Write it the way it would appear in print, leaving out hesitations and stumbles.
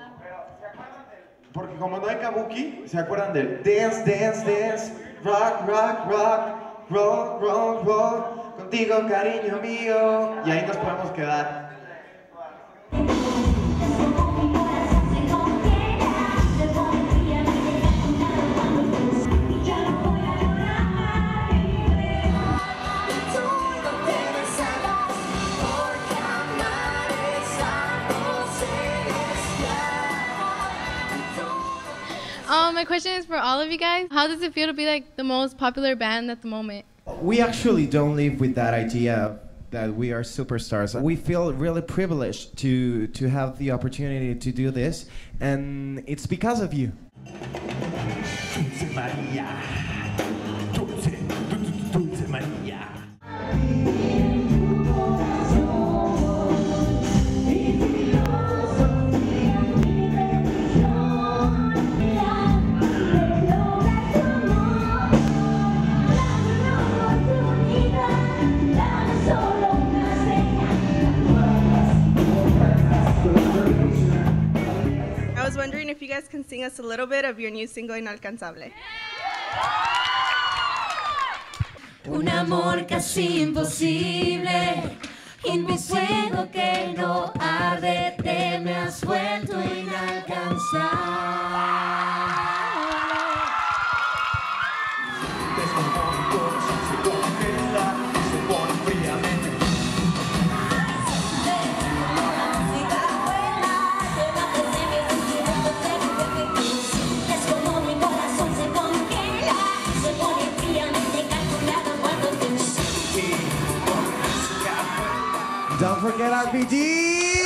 Porque como no hay kabuki, ¿se acuerdan del dance, dance, dance, rock, rock, rock, roll, roll, roll, contigo cariño mío? Y ahí nos podemos quedar. My question is for all of you guys. How does it feel to be like the most popular band at the moment? We actually don't live with that idea that we are superstars. We feel really privileged to have the opportunity to do this, and it's because of you. Dulce María, dulce, dulce María. I was wondering if you guys can sing us a little bit of your new single Inalcanzable. Un amor casi imposible, y mi fuego que no arde, te me has vuelto inalcanzable. Se congela, se pone fríamente. Don't forget RBD!